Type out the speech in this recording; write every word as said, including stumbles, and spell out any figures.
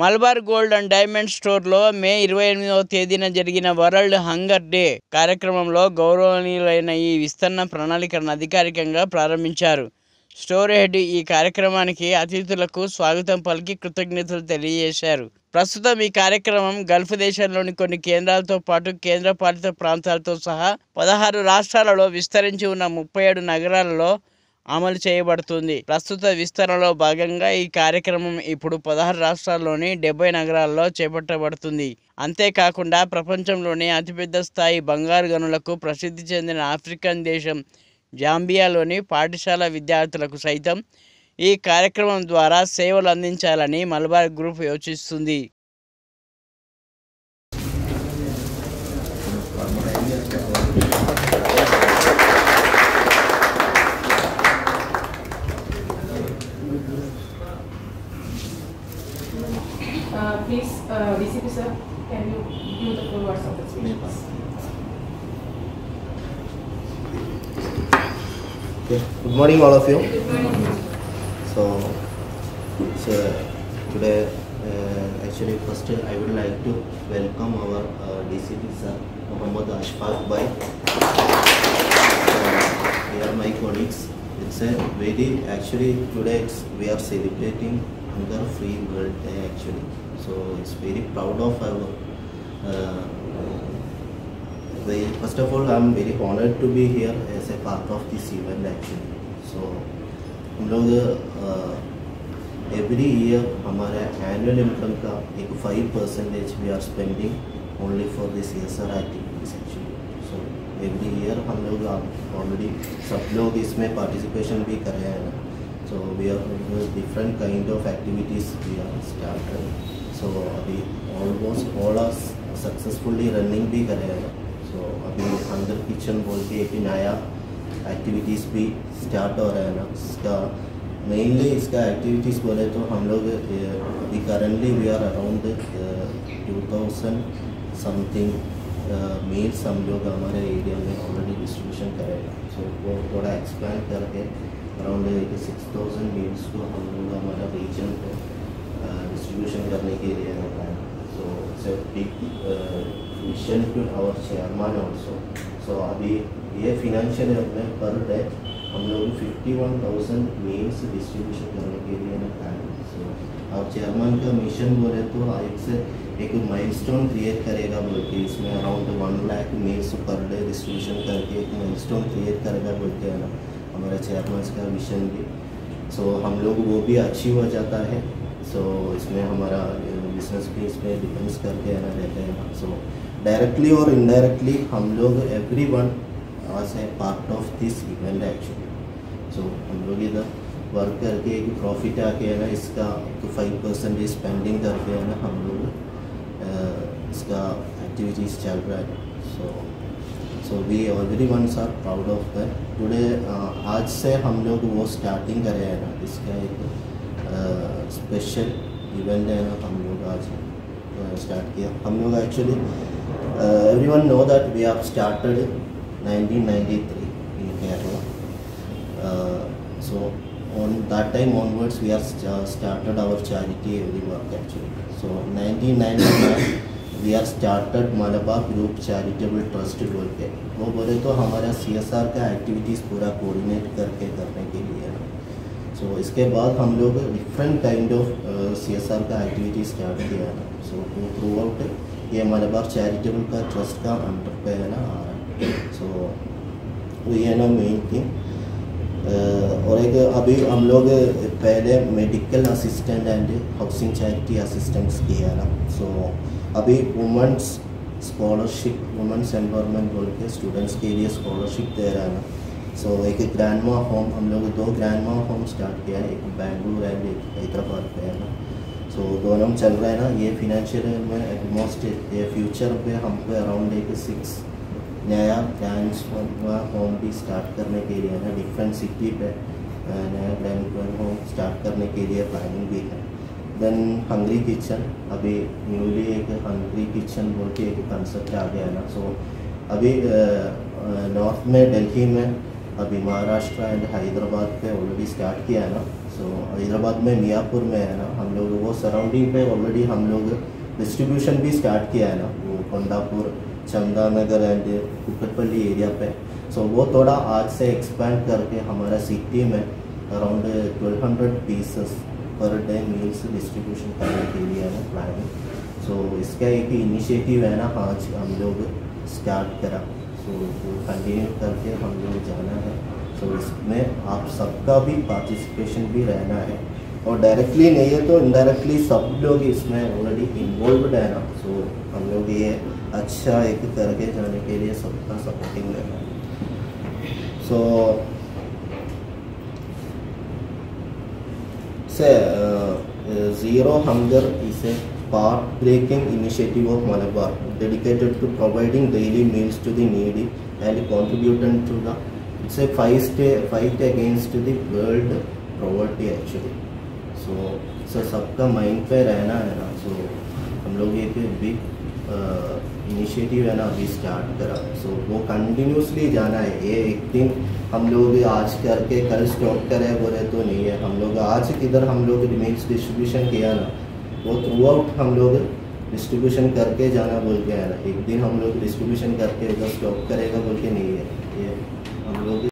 Malabar gold and diamond స్టోర్లో మే ఇరవై ఎనిమిదవ తేదీన జరిగిన వరల్డ్ హంగర్ డే కార్యక్రమంలో గౌరవనీయులైన ఈ విస్తరణ ప్రణాళికను అధికారికంగా ప్రారంభించారు. స్టోర్ హెడ్ ఈ కార్యక్రమానికి అతిథులకు స్వాగతం పలికి కృతజ్ఞతలు తెలియజేశారు. ప్రస్తుతం ఈ కార్యక్రమం గల్ఫ్ దేశాల్లోని కొన్ని కేంద్రాలతో పాటు కేంద్రపాలిత ప్రాంతాలతో సహా పదహారు రాష్ట్రాలలో విస్తరించి ఉన్న ముప్పై ఏడు నగరాలలో అమలు చేయబడుతుంది. ప్రస్తుత విస్తరణలో భాగంగా ఈ కార్యక్రమం ఇప్పుడు పదహారు రాష్ట్రాల్లోని డెబ్బై నగరాల్లో చేపట్టబడుతుంది. అంతేకాకుండా ప్రపంచంలోని అతిపెద్ద స్థాయి బంగారు గనులకు ప్రసిద్ధి చెందిన ఆఫ్రికన్ దేశం జాంబియాలోని పాఠశాల విద్యార్థులకు సైతం ఈ కార్యక్రమం ద్వారా సేవలు అందించాలని మలబార్ గ్రూప్ యోచిస్తుంది. Uh, please, uh, D C P sir, can you give the full words of the speech? Okay. Good morning, all of you. Good morning. So, so today, uh, actually, first I would like to welcome our uh, D C P sir, Muhammad Ashfaq Bhai. Uh, they are my colleagues. It's a very actually today it's, we are celebrating Hunger Free World Day actually. So it's very proud of our. Uh, very, first of all, I'm very honored to be here as a part of this event actually. So हम लोग every year हमारे annual income का एक five percentage we are spending only for this S R activities actually. So every year हम लोग already सब लोग इसमें पार्टिसिपेशन भी कर रहे हैं ना. So we are different kind of activities we are started. So अभी almost all are successfully running भी कर रहे हैं. So अभी हंगर किचन बोल के एक नया एक्टिविटीज़ भी स्टार्ट हो रहा है ना. इसका मेनली इसका एक्टिविटीज़ बोले तो हम लोग अभी currently we are around two thousand something meals हम लोग हमारे एरिया में ऑलरेडी डिस्ट्रीब्यूशन करेगा. सो वो थोड़ा एक्सपैंड करके अराउंड सिक्स थाउजेंड मील्स को हम लोग हमारा रीजन पे डिस्ट्रीब्यूशन करने के लिए होता है. So it's a big mission to our chairman also. So अभी ये फिनेंशियल ईयर में पर डे हम लोग fifty one thousand meals distribution करने के लिए ना प्लान. सो और चेयरमैन का मिशन बोले तो एक से एक माइलस्टोन क्रिएट करेगा बोल के इसमें around one lakh meals per day distribution करके एक माइलस्टोन क्रिएट करेगा बोल के है ना हमारा चेयरमैन का विजन भी. सो हम लोग वो भी अचीव हो जाता है. सो इसमें हमारा बिजनेस भी इसमें डिपेंड्स करके है ना रहते हैं. सो डायरेक्टली और इनडायरेक्टली हम लोग everyone is a part of this event actually. So हम लोग इधर वर्क करके एक प्रॉफिट आके है ना इसका फाइव परसेंट स्पेंडिंग करके है ना हम लोग इसका एक्टिविटीज़ चल रहा है. So so we every ones are proud of that. Today आज से हम लोग वो स्टार्टिंग करे हैं ना इसका एक स्पेशल इवेंट है ना हम लोग आज स्टार्ट किया. हम लोग actually everyone know that we have started nineteen ninety three in Kerala. Uh, so on that time onwards we have st started our charity every work actually. So nineteen ninety-nine we have started Malabar Group Charitable Trust बोल के. वो बोले तो हमारा C S R का activities पूरा coordinate करके करने के लिए है. सो so, इसके बाद हम लोग different kind of C S R का एक्टिविटी स्टार्ट किया है. सो थ्रू आउट ये मलबार चैरिटेबल का ट्रस्ट का अंडर पे है ना आ रहा है. सो ये है ना मेन थिंग. और एक अभी हम लोग पहले medical assistant and housing charity assistants किया है ना. सो अभी वुमेंस स्कॉलरशिप वुमेंस एम्पावरमेंट बोल के स्टूडेंट्स के लिए स्कॉलरशिप दे रहा है ना. सो so, एक ग्रैंड मा होम हम लोग दो ग्रैंड मा होम स्टार्ट किया है. एक बेंगलुरु एंड एक हैदराबाद पे है ना. सो so, दोनों चल रहा है ना. ये फिनेंशियल में ऑलमोस्ट ये फ्यूचर पे हमको अराउंड एक सिक्स नया ब्रांच होम भी स्टार्ट करने के लिए ना डिफरेंट सिटी पे नया ब्रांड होम स्टार्ट करने के लिए प्लानिंग भी है. देन हंग्री किचन अभी न्यूली एक हंग्री किचन बोल के एक कंसेप्ट आ गया ना. सो so, अभी नॉर्थ में दिल्ली में अभी महाराष्ट्र एंड हैदराबाद पे ऑलरेडी स्टार्ट किया है ना. सो हैदराबाद में मियापुर में है ना हम लोग वो सराउंडिंग पे ऑलरेडी हम लोग डिस्ट्रीब्यूशन भी स्टार्ट किया है ना, वो कोंडापुर, चंदानगर एंड कुकटपल्ली एरिया पे। सो so, वो थोड़ा आज से एक्सपैंड करके हमारा सिटी में around twelve hundred pieces per day meals distribution करने के लिए है ना प्लानिंग। सो so, इसका एक इनिशिएटिव है ना आज हम लोग स्टार्ट करा। सो so, कंटिन्यू करके हम लोग जाना है। सो so, इसमें आप सबका भी पार्टिसिपेशन भी रहना है, और डायरेक्टली नहीं है तो इनडायरेक्टली सब लोग इसमें ऑलरेडी इन्वॉल्व है ना। सो so, हम लोग ये अच्छा एक करके जाने के लिए सबका सपोर्टिंग रहना है। सो से zero hunger is a path breaking initiative of Malabar dedicated to providing daily meals to the needy and contributing to the it's a fight fight against the world poverty actually. So so सबका mind पे रहना है ना। So so, हम लोग एक big initiative है ना अभी स्टार्ट करा। सो so, वो कंटिन्यूसली जाना है। ये एक दिन हम लोग आज करके कल स्टॉप करें बोले तो नहीं है। हम लोग आज किधर हम लोग मील्स डिस्ट्रीब्यूशन किया ना, वो थ्रू आउट हम लोग डिस्ट्रीब्यूशन करके जाना बोल के है ना। एक दिन हम लोग डिस्ट्रीब्यूशन करके उधर स्टॉप करेगा बोल के नहीं है। ये हम लोग